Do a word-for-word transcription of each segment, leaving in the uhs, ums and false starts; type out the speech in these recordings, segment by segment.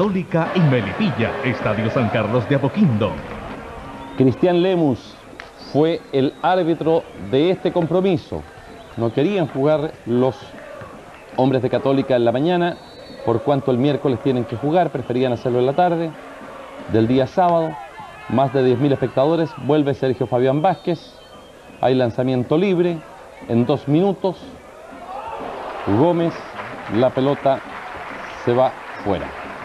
Católica en Melipilla, Estadio San Carlos de Apoquindo. Cristian Lemus fue el árbitro de este compromiso. No querían jugar los hombres de Católica en la mañana, por cuanto el miércoles tienen que jugar, preferían hacerlo en la tarde del día sábado. Más de diez mil espectadores, vuelve Sergio Fabián Vázquez, hay lanzamiento libre en dos minutos, Gómez, la pelota se va fuera.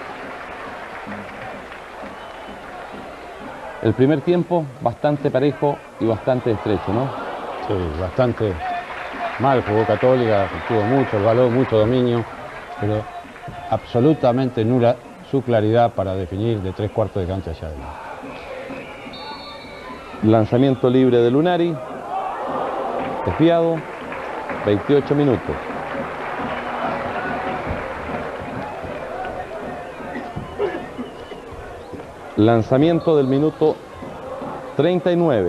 El primer tiempo bastante parejo y bastante estrecho, ¿no? Sí, bastante mal jugó Católica, tuvo mucho el balón, mucho dominio, pero absolutamente nula su claridad para definir de tres cuartos de cancha hacia adelante. Lanzamiento libre de Lunari, desviado, veintiocho minutos. Lanzamiento del minuto treinta y nueve.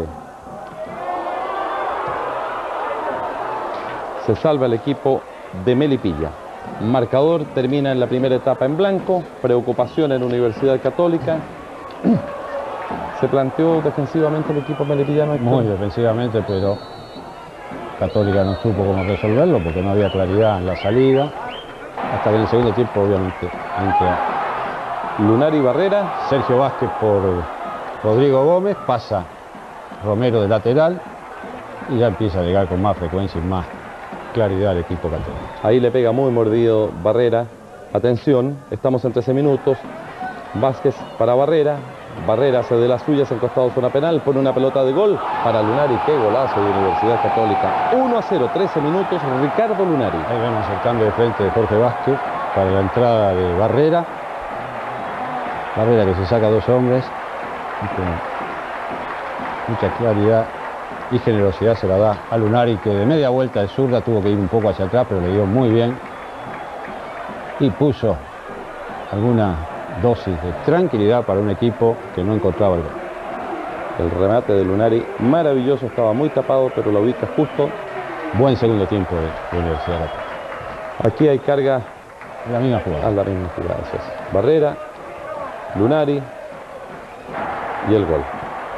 Se salva el equipo de Melipilla. Marcador termina en la primera etapa en blanco. Preocupación en Universidad Católica. Se planteó defensivamente el equipo melipillano. Muy defensivamente, pero Católica no supo cómo resolverlo porque no había claridad en la salida. Hasta que en el segundo tiempo, obviamente, entra Lunari Barrera. Sergio Vázquez por Rodrigo Gómez, pasa Romero de lateral y ya empieza a llegar con más frecuencia y más claridad al equipo Católico. Ahí le pega muy mordido Barrera. Atención, estamos en trece minutos. Vázquez para Barrera. Barrera hace de las suyas en costado zona penal, pone una pelota de gol para Lunari. Qué golazo de Universidad Católica. uno a cero, trece minutos, Ricardo Lunari. Ahí vemos el cambio de frente de Jorge Vázquez para la entrada de Barrera. Barrera que se saca dos hombres y con mucha claridad y generosidad se la da a Lunari, que de media vuelta de zurda tuvo que ir un poco hacia atrás, pero le dio muy bien y puso alguna dosis de tranquilidad para un equipo que no encontraba el gol. El remate de Lunari maravilloso, estaba muy tapado, pero lo ubica justo. Buen segundo tiempo de, de Universidad Católica. Aquí hay carga la misma jugada. a la misma jugada. Eso es. Barrera, Lunari y el gol.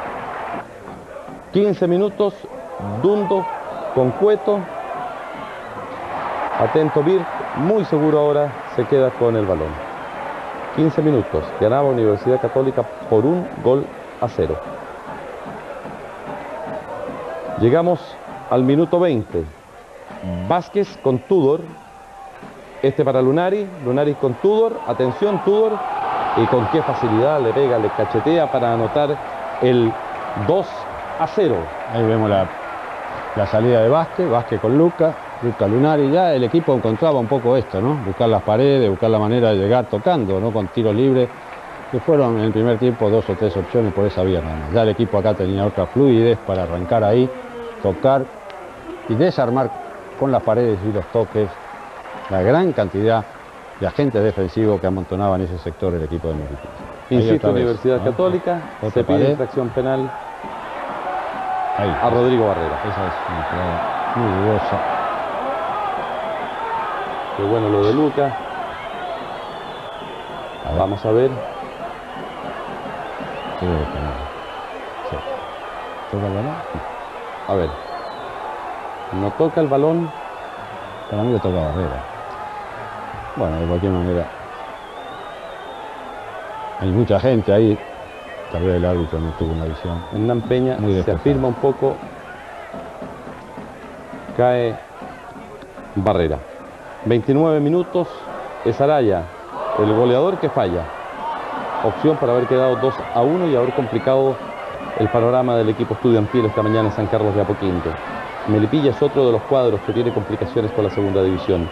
quince minutos, Dundo con Cueto. Atento Birk, muy seguro ahora, se queda con el balón. quince minutos, ganaba Universidad Católica por un gol a cero. Llegamos al minuto veinte. Vázquez con Tudor. Este para Lunari, Lunari con Tudor. Atención Tudor. Y con qué facilidad le pega, le cachetea para anotar el dos a cero. Ahí vemos la, la salida de Vázquez, Vázquez con Luca, Luca Lunari. Ya el equipo encontraba un poco esto, ¿no? Buscar las paredes, buscar la manera de llegar tocando, ¿no? Con tiros libres, que fueron en el primer tiempo dos o tres opciones por esa vía nada más. Ya el equipo acá tenía otra fluidez para arrancar ahí, tocar y desarmar con las paredes y los toques la gran cantidad de agentes defensivos que amontonaban ese sector el equipo de Melipilla. Insisto, Universidad vez, Católica, ¿no? Se pide infracción penal ahí, a Rodrigo Barrera. Esa es una jugada muy dudosa. Qué bueno lo de Luca. A Vamos a ver. Creo que no. Sí. ¿Toca el balón? A ver. No toca el balón. Para mí lo toca Barrera. Bueno, de cualquier manera, hay mucha gente ahí, tal vez el árbitro no tuvo una visión. Hernán Peña muy se afirma un poco, cae Barrera. veintinueve minutos, es Araya, el goleador que falla. Opción para haber quedado dos a uno y haber complicado el panorama del equipo estudiantil esta mañana en San Carlos de Apoquindo. Melipilla es otro de los cuadros que tiene complicaciones con la segunda división.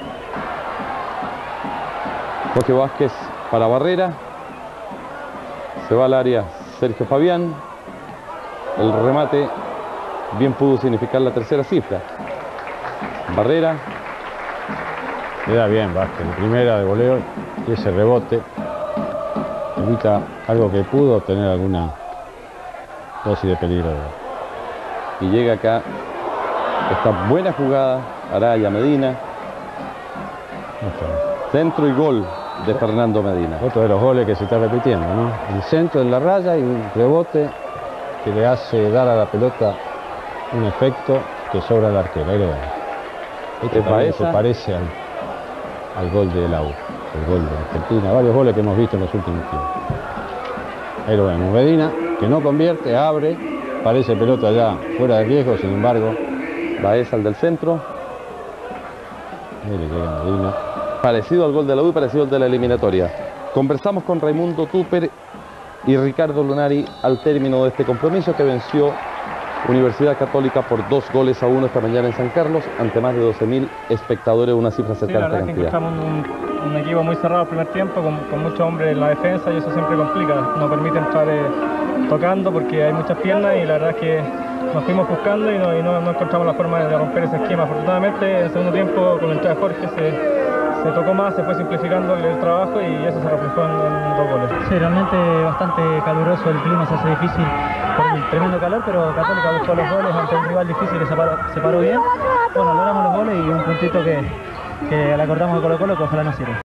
Jorge Vázquez para Barrera. Se va al área Sergio Fabián. El remate bien pudo significar la tercera cifra. Barrera. Le da bien Vázquez, en primera de voleo y ese rebote evita algo que pudo tener alguna dosis de peligro. Y llega acá esta buena jugada, Araya Medina. Centro y gol de Fernando Medina. Otro de los goles que se está repitiendo, ¿no? El centro en la raya y un rebote que le hace dar a la pelota un efecto que sobra al arquero. Ahí lo vemos. Este también se parece al, al gol de la U, el gol de Argentina, varios goles que hemos visto en los últimos tiempos. Ahí lo vemos, Medina, que no convierte, abre, parece pelota ya fuera de riesgo, sin embargo. Baeza al del centro. Ahí le llega Medina. Parecido al gol de la U y parecido al de la eliminatoria. Conversamos con Raimundo Tupper y Ricardo Lunari al término de este compromiso que venció Universidad Católica por dos goles a uno esta mañana en San Carlos, ante más de doce mil espectadores, una cifra cercana a esta cantidad. Sí, la verdad es que encontramos un, un equipo muy cerrado el primer tiempo, con, con muchos hombres en la defensa, y eso siempre complica. No permite entrar eh, tocando porque hay muchas piernas, y la verdad es que nos fuimos buscando y no, y no, no encontramos la forma de romper ese esquema. Afortunadamente, en el segundo tiempo, con la entrada de Jorge, se, se tocó más, se fue simplificando el, el trabajo, y eso se reflejó en, en dos goles. Sí, realmente bastante caluroso, el clima se hace difícil por el tremendo calor, pero Católica buscó los goles ante un rival difícil, se paró, se paró bien. Bueno, logramos los goles y un puntito que, que le acordamos a Colo Colo, que ojalá no sirva.